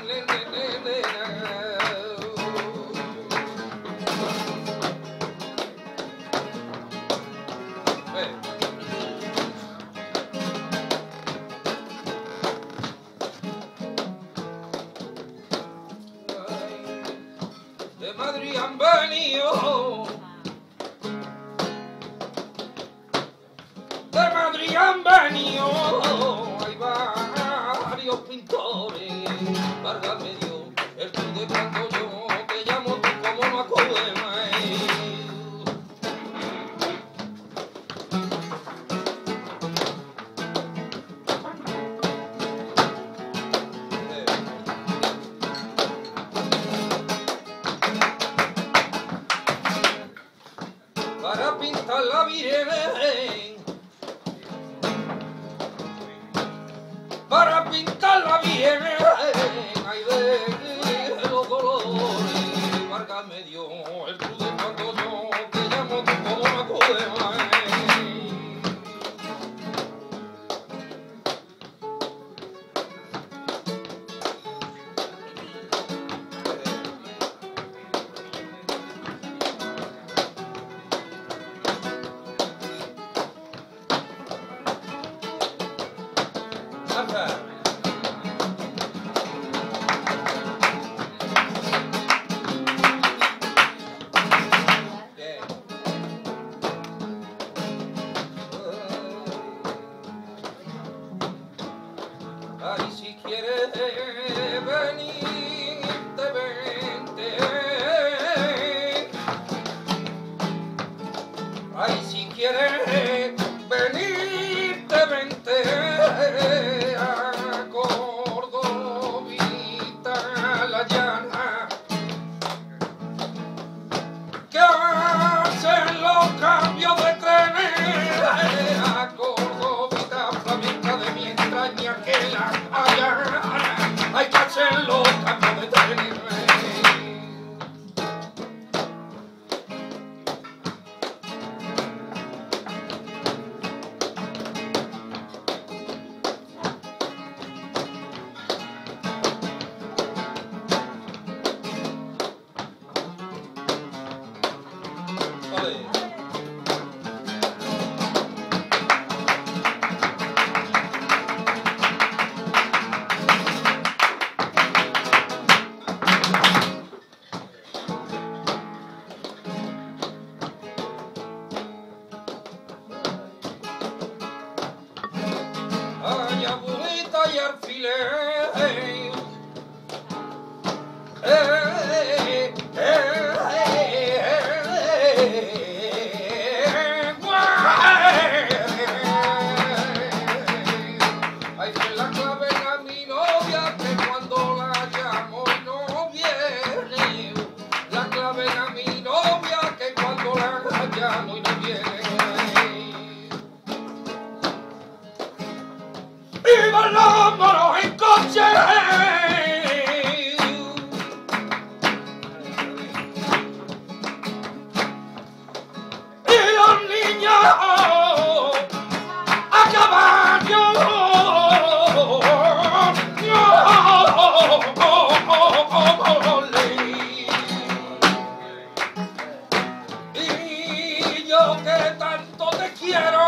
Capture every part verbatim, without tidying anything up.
De Madrid han venido, de Madrid han venido, hay varios pintores, válgame Dios, el fin de cuando yo te llamo tú como no acude más. Para pintar la Virgen, para pintar la Virgen, ay de los colores, válgame Dios, el cruz de cuando yo te llamo tú como no acude más. Ay, si quieres venirte, vente. Ay, si quieres venirte, vente a Cordovita la llana, que hacen los cambios de trenes a Cordovita, flamenca de mi entraña, que la allá hay que hacer los cambios de trenes. Ay, agujita y alfiler, eh, eh, eh, eh, ay, que la clave a mi novia, que cuando la llamo no viene. La clave a mi novia, que cuando la llamo no viene. Y vámonos en coche, y los niños a caballo, y yo que tanto te quiero,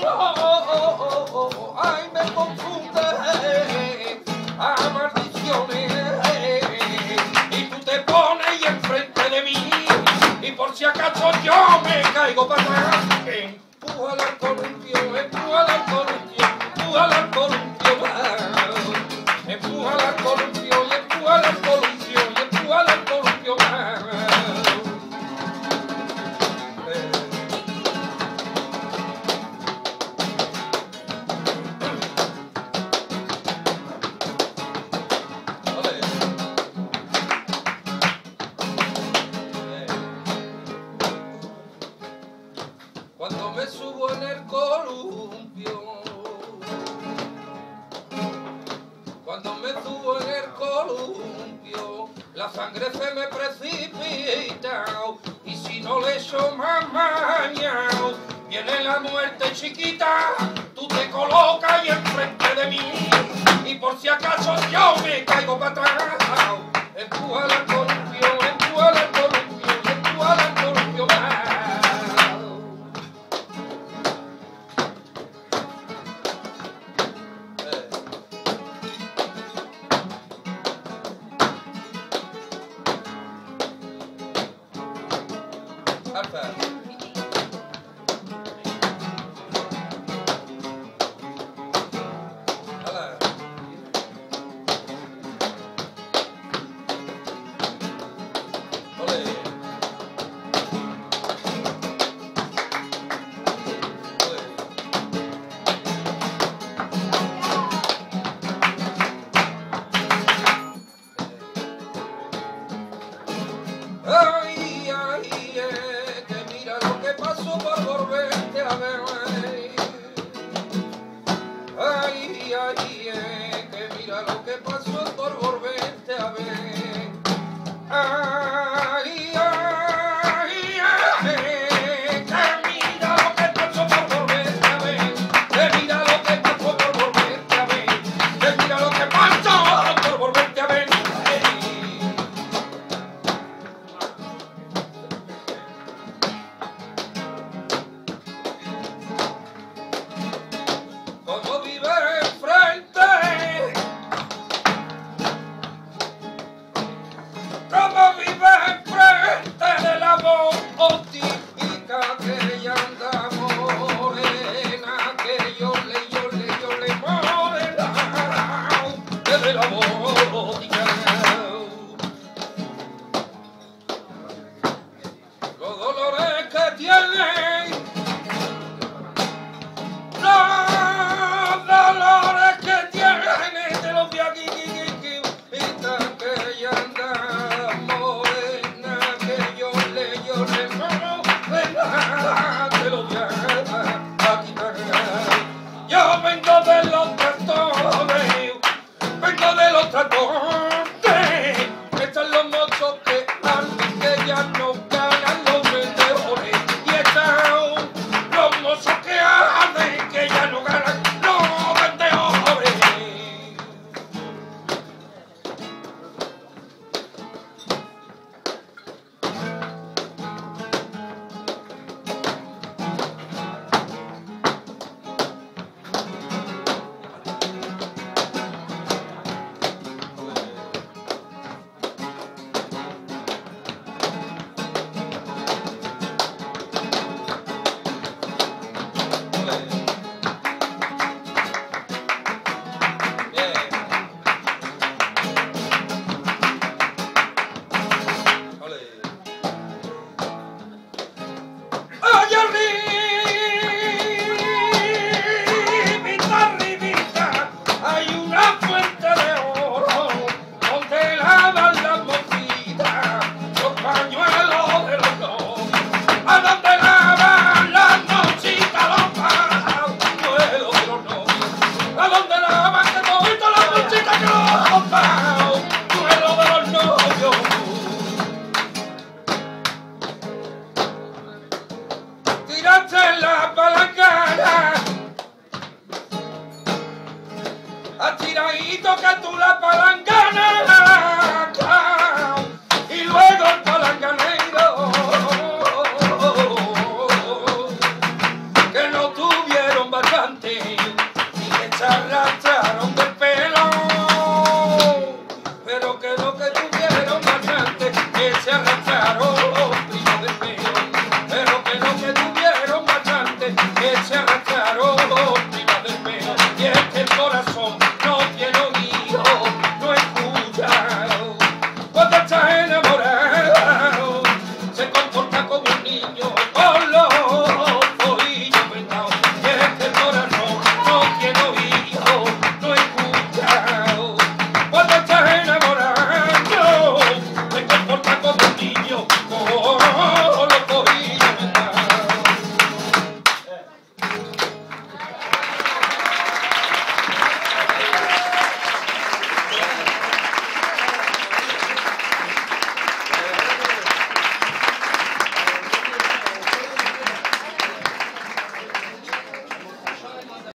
ay, me confunde a maldiciones, y tú te pones enfrente de mí, y por si acaso yo me caigo para atrás. Empújala al columpio, empújala al columpio, empújala al columpio, empújala al columpio, y empújala al columpio, y empújala al columpio. Cuando me subo en el columpio, cuando me subo en el columpio, la sangre se me precipita, y si no le echo más maña, viene la muerte chiquita, tú te colocas ahí enfrente de mí, y por si acaso yo me caigo para atrás. que pasó por volverte a ver.